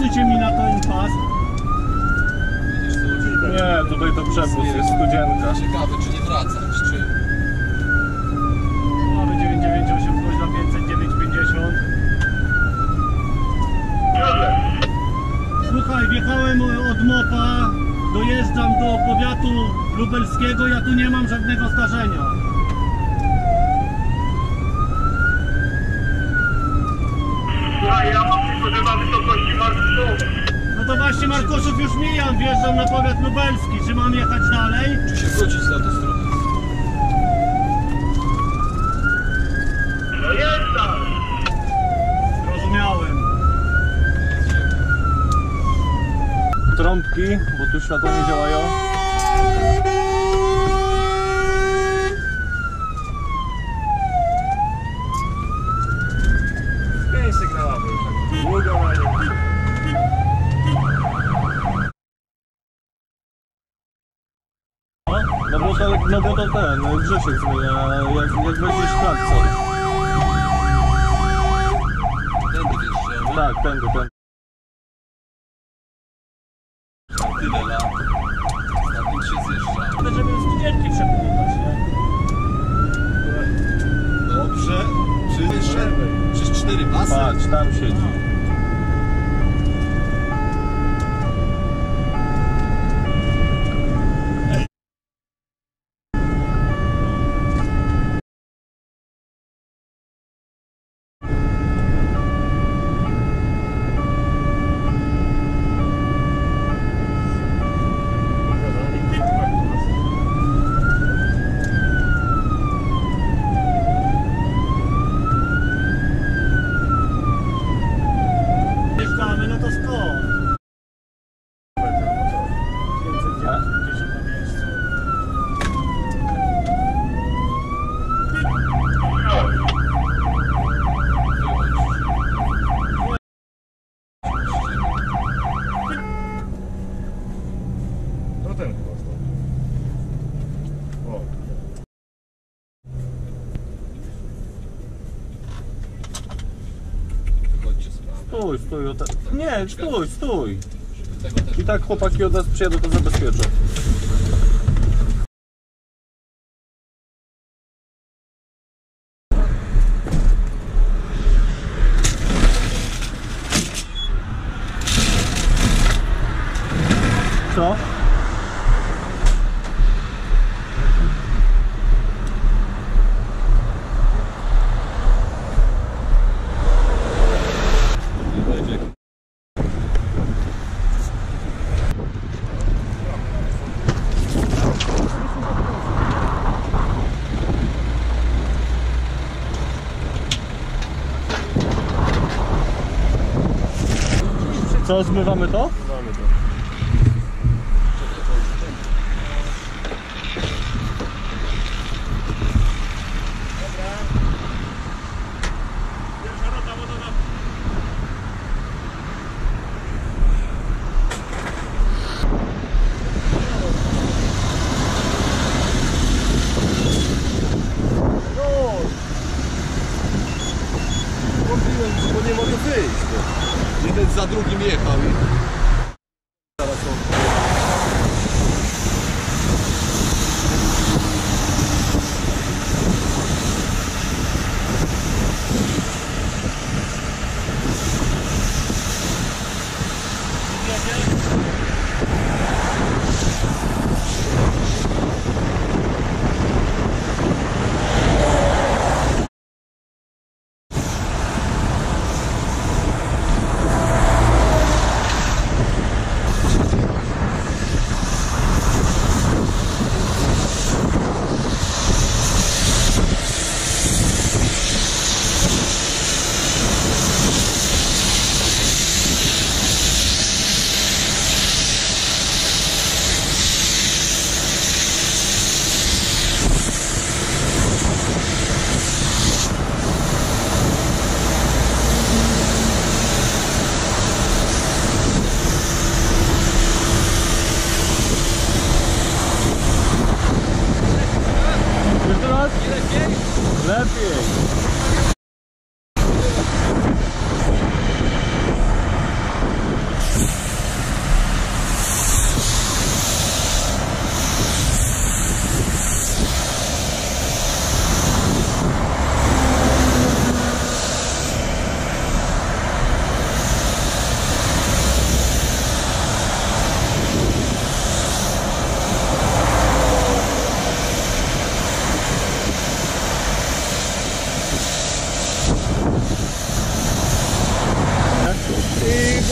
Pokażecie mi na ten pas. Nie, tutaj to przepust, jest studzienka. Ciekawe, czy nie wracać, czy... Mamy 998, ktoś na 500, 950. Słuchaj, wjechałem od Mopa, dojeżdżam do powiatu lubelskiego, ja tu nie mam żadnego zdarzenia. Ja mam tylko, że na wysokości Markuszów. No to właśnie Markuszów już mijam, wjeżdżam na powiat lubelski. Czy mam jechać dalej? Czy się wrócić na tę stronę? No jest tam. Zrozumiałem. Trąbki, bo tu światła nie działają. Zmień sygnała, bo już tak długo na nie. No bo to ten, Grzesiek zmienia, jak weźmiesz klakson. Tędy wjeżdżamy. Tak, tędy. Tyle lat. Stamtąd się zjeżdża. Ale żeby studzienki przepływać, nie? Dobrze. Przez 4 pasy. Patrz, tam siedzi. Wjeżdżamy, no to skąd? 550 na miejscu. No ten chyba stał. O. Wychodźcie z prawa. Stój. Nie, stój. Tego też. I tak chłopaki od nas przyjadą, to zabezpieczą. Co? Co, zmywamy to? Mamy to. Mówiłem, bo nie mogę wyjść. No. Jeden za drugim jechał i... Zaraz on.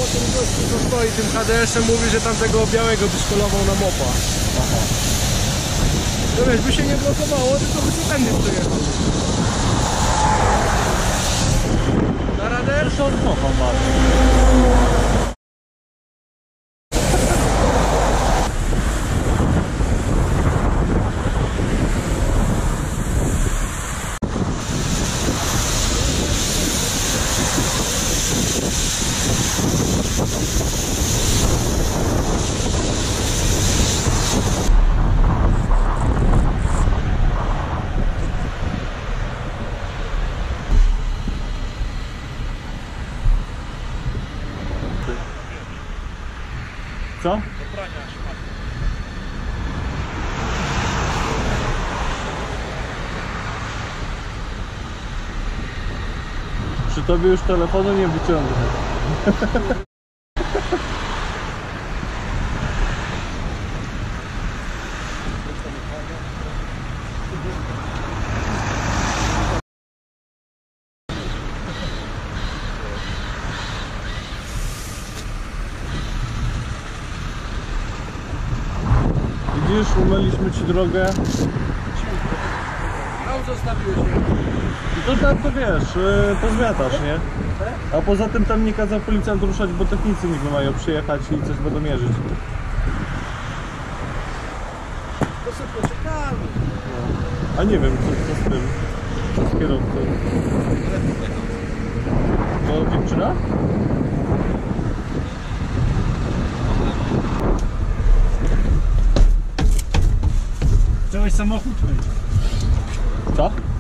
ten gościu, co stoi tym HDS-em, mówi, że tamtego białego wyszkolował na mopa. Aha. No wiesz, by się nie blokowało, tylko by się tędy przejechał. Na radę? Jeszcze od mopa bardzo. Co? Przy tobie już telefonu nie wyciągnę. Widzisz, umyliśmy ci drogę. Tam zostawiłeś mnie. I to tak to wiesz, to zmiatasz, nie? A poza tym tam nie kazał policjant ruszać, bo technicy niby mają przyjechać i coś będą mierzyć. To sobie poczekamy. A nie wiem, co z tym, co z kierowcą. To dziewczyna? Chciałeś samochód myć. Co?